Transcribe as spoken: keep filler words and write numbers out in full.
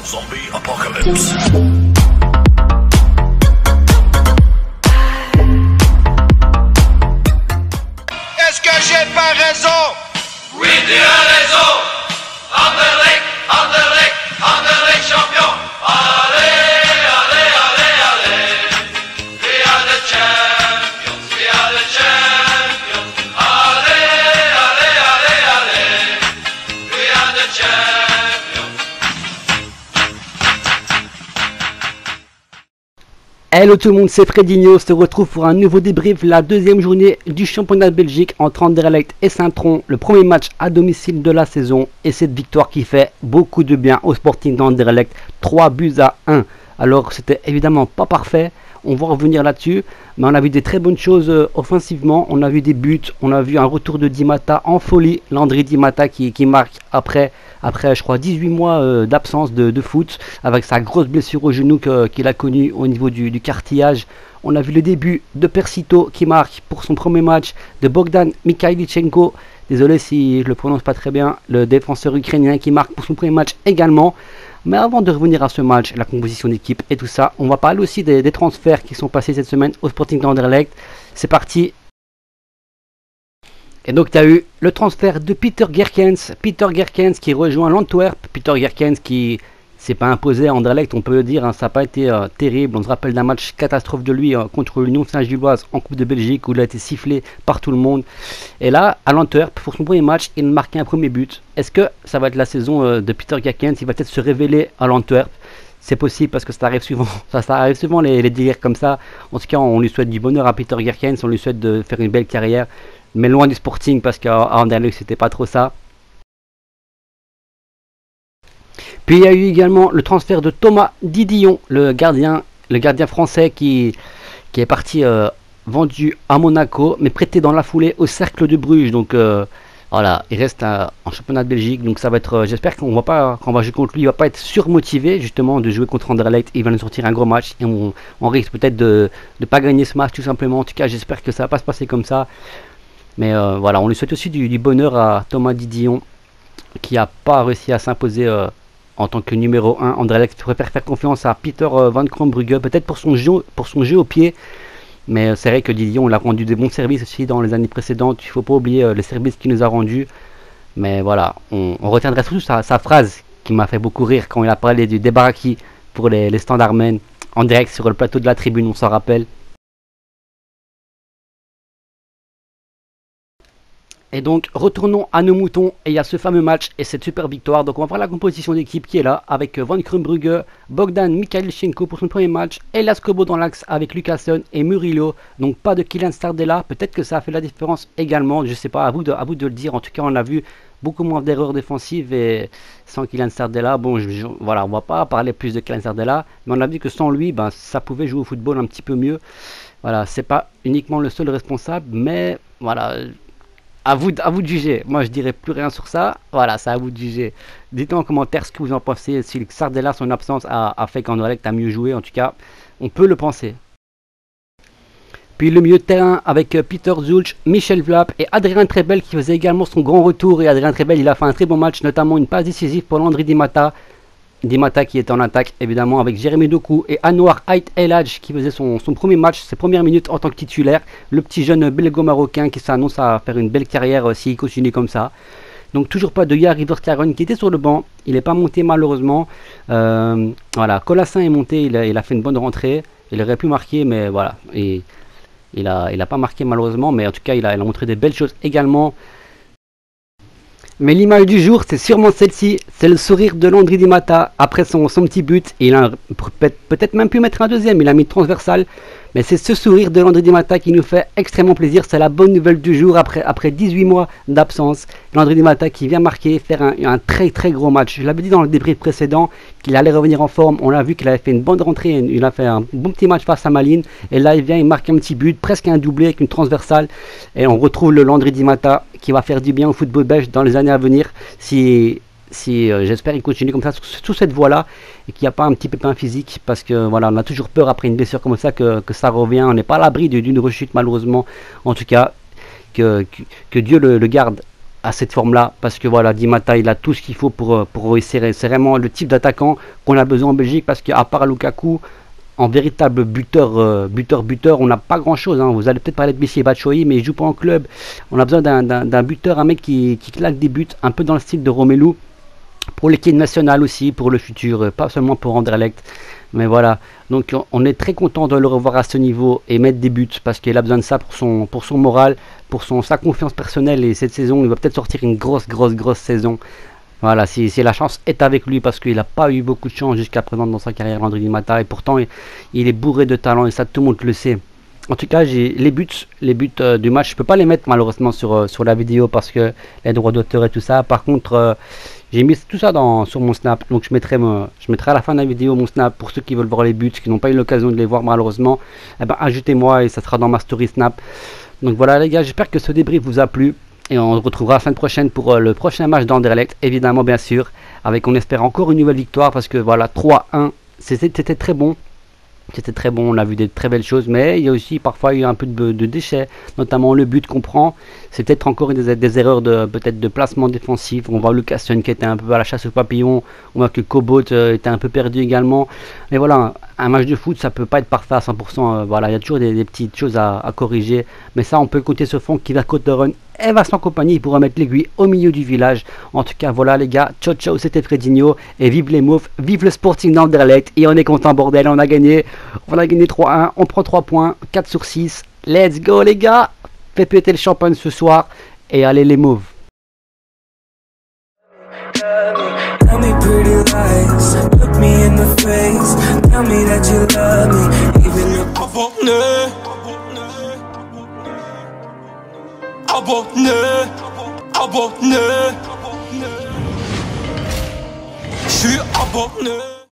Zombie Apocalypse. Est-ce que j'ai pas raison? Oui, tu as raison. Anderlecht, Anderlecht, Anderlecht champion. Allez, allez, allez, allez. We are the champions, we are the champions. Allez, allez, allez, allez. We are the champions. Hello tout le monde, c'est Fredinho, on se retrouve pour un nouveau débrief, la deuxième journée du championnat de Belgique entre Anderlecht et Saint-Tron, le premier match à domicile de la saison et cette victoire qui fait beaucoup de bien au Sporting d'Anderlecht, trois buts à un. Alors c'était évidemment pas parfait, on va revenir là-dessus, mais on a vu des très bonnes choses euh, offensivement, on a vu des buts, on a vu un retour de Di Matta en folie, Landry Di Matta qui, qui marque après, après je crois dix-huit mois euh, d'absence de, de foot, avec sa grosse blessure au genou que, qu'il a connue au niveau du, du cartilage. On a vu le début de Persito qui marque pour son premier match, de Bogdan Mikhailichenko, désolé si je le prononce pas très bien, le défenseur ukrainien qui marque pour son premier match également. Mais avant de revenir à ce match, la composition d'équipe et tout ça, on va parler aussi des, des transferts qui sont passés cette semaine au Sporting d'Anderlecht. C'est parti. Et donc tu as eu le transfert de Peter Gerkens, Peter Gerkens qui rejoint l'Antwerp, Peter Gerkens qui s'est pas imposé à Anderlecht, on peut le dire, hein, ça n'a pas été euh, terrible. On se rappelle d'un match catastrophe de lui euh, contre l'Union Saint-Gilloise en Coupe de Belgique où il a été sifflé par tout le monde. Et là, à l'Antwerp, pour son premier match, il marquait un premier but. Est-ce que ça va être la saison euh, de Peter Gerkens? Il va peut-être se révéler à l'Antwerp. C'est possible parce que ça arrive souvent, ça, ça arrive souvent les, les délires comme ça. En tout cas, on lui souhaite du bonheur à Peter Gerkens, on lui souhaite de faire une belle carrière, mais loin du Sporting parce qu'à Anderlecht c'était pas trop ça. Puis il y a eu également le transfert de Thomas Didion, le gardien, le gardien français qui, qui est parti euh, vendu à Monaco, mais prêté dans la foulée au Cercle de Bruges. Donc euh, voilà, il reste euh, en championnat de Belgique. Donc ça va être, euh, j'espère qu'on va pas, quand on va jouer contre lui, il va pas être surmotivé justement de jouer contre Anderlecht. Il va nous sortir un gros match et on, on risque peut-être de ne pas gagner ce match tout simplement. En tout cas, j'espère que ça va pas se passer comme ça. Mais euh, voilà, on lui souhaite aussi du, du bonheur à Thomas Didion qui a pas réussi à s'imposer. Euh, En tant que numéro un, Anderlecht préfère faire confiance à Peter euh, Van Krombrugge, peut-être pour son jeu, pour son jeu au pied. Mais euh, c'est vrai que Didion on l'a rendu des bons services aussi dans les années précédentes. Il ne faut pas oublier euh, les services qu'il nous a rendus. Mais voilà, on, on retiendra surtout sa, sa phrase qui m'a fait beaucoup rire quand il a parlé du débarraki pour les, les standards men en direct sur le plateau de la tribune, on s'en rappelle. Et donc retournons à nos moutons et il y a ce fameux match et cette super victoire. Donc on va voir la composition d'équipe qui est là avec Van Krombrugge, Bogdan Mikhailichenko pour son premier match, Elias Kobo dans l'axe avec Lucassen et Murillo. Donc pas de Kylian Stardella, peut-être que ça a fait la différence également, je sais pas, à vous de, à vous de le dire. En tout cas on a vu beaucoup moins d'erreurs défensives et sans Kylian Stardella, bon je, je, voilà, on va pas parler plus de Kylian Stardella, mais on a vu que sans lui, ben, ça pouvait jouer au football un petit peu mieux. Voilà, c'est pas uniquement le seul responsable, mais voilà. À vous, à vous de juger. Moi, je dirais plus rien sur ça. Voilà, c'est à vous de juger. Dites-moi en commentaire ce que vous en pensez. Si Stardella, son absence, a, a fait qu'Anderlecht a mieux joué. En tout cas, on peut le penser. Puis le milieu de terrain avec Peter Zulch, Michel Vlap et Adrien Trebel qui faisait également son grand retour. Et Adrien Trebel, il a fait un très bon match, notamment une passe décisive pour Landry Di Matta. Di Matta qui était en attaque évidemment avec Jérémy Doku et Anwar Ait El Hadj qui faisait son, son premier match, ses premières minutes en tant que titulaire. Le petit jeune belgo-marocain qui s'annonce à faire une belle carrière euh, s'il continue comme ça. Donc toujours pas de Jari Vertonghen qui était sur le banc, il n'est pas monté malheureusement. Euh, voilà, Colassin est monté, il a, il a fait une bonne rentrée, il aurait pu marquer mais voilà, et, il a, il a pas marqué malheureusement, mais en tout cas il a, il a montré des belles choses également. Mais l'image du jour, c'est sûrement celle-ci, c'est le sourire de Landry Di Matta après son, son petit but. Et il a peut-être même pu mettre un deuxième, il a mis transversal. Mais c'est ce sourire de Landry Di Matta qui nous fait extrêmement plaisir. C'est la bonne nouvelle du jour après, après dix-huit mois d'absence. Landry Di Matta qui vient marquer, faire un, un très très gros match. Je l'avais dit dans le débrief précédent qu'il allait revenir en forme. On l'a vu qu'il avait fait une bonne rentrée, il a fait un bon petit match face à Malines. Et là il vient, il marque un petit but, presque un doublé avec une transversale. Et on retrouve le Landry Di Matta qui va faire du bien au football belge dans les années à venir. Si... Si euh, j'espère qu'il continue comme ça sur, sur cette voie là et qu'il n'y a pas un petit pépin physique parce que voilà on a toujours peur après une blessure comme ça que, que ça revient, on n'est pas à l'abri d'une rechute malheureusement, en tout cas que, que, que Dieu le, le garde à cette forme-là, parce que voilà, Di Matteo, il a tout ce qu'il faut pour, pour réussir. C'est vraiment le type d'attaquant qu'on a besoin en Belgique, parce qu'à part Lukaku, en véritable buteur, euh, buteur, buteur, on n'a pas grand-chose. Hein. Vous allez peut-être parler de Michy Batshuayi, mais il joue pas en club. On a besoin d'un buteur, un mec qui, qui claque des buts, un peu dans le style de Romelu, pour l'équipe nationale aussi, pour le futur, pas seulement pour Anderlecht. Mais voilà, donc on est très content de le revoir à ce niveau et mettre des buts, parce qu'il a besoin de ça pour son, pour son moral, pour son, sa confiance personnelle. Et cette saison, il va peut-être sortir une grosse, grosse, grosse saison. Voilà, si, si la chance est avec lui, parce qu'il n'a pas eu beaucoup de chance jusqu'à présent dans sa carrière, Landry Di Matteo, et pourtant il, il est bourré de talent, et ça tout le monde le sait. En tout cas, j'ai les buts, les buts euh, du match, je peux pas les mettre malheureusement sur, euh, sur la vidéo, parce que les droits d'auteur et tout ça. Par contre, euh, j'ai mis tout ça dans, sur mon snap, donc je mettrai, me, je mettrai à la fin de la vidéo mon snap pour ceux qui veulent voir les buts, qui n'ont pas eu l'occasion de les voir malheureusement. Eh ben, ajoutez-moi et ça sera dans ma story snap. Donc voilà les gars, j'espère que ce débrief vous a plu. Et on se retrouvera la semaine prochaine pour euh, le prochain match d'Anderlecht, évidemment, bien sûr. Avec, on espère, encore une nouvelle victoire, parce que voilà, trois un, c'était très bon. C'était très bon, on a vu des très belles choses, mais il y a aussi parfois eu un peu de, de déchets, notamment le but qu'on prend. C'est peut-être encore des, des erreurs de peut-être de placement défensif. On voit Lucasson qui était un peu à la chasse au papillon, on voit que Kobot euh, était un peu perdu également. Mais voilà, un match de foot, ça peut pas être parfait à cent pour cent. Euh, voilà, il y a toujours des, des petites choses à, à corriger, mais ça, on peut compter sur Franck qui va côte de run et va sans compagnie pour remettre l'aiguille au milieu du village. En tout cas, voilà les gars, ciao ciao, c'était Fredinho, et vive les Mauves, vive le Sporting d'Anderlecht, et on est content bordel, on a gagné, on a gagné trois un, on prend trois points, quatre sur six, let's go les gars, faites péter le champagne ce soir, et allez les Mauves. Tell me pretty lies, look me in the face, tell me that you love me, even if abonné, abonné, abonné, je suis abonné.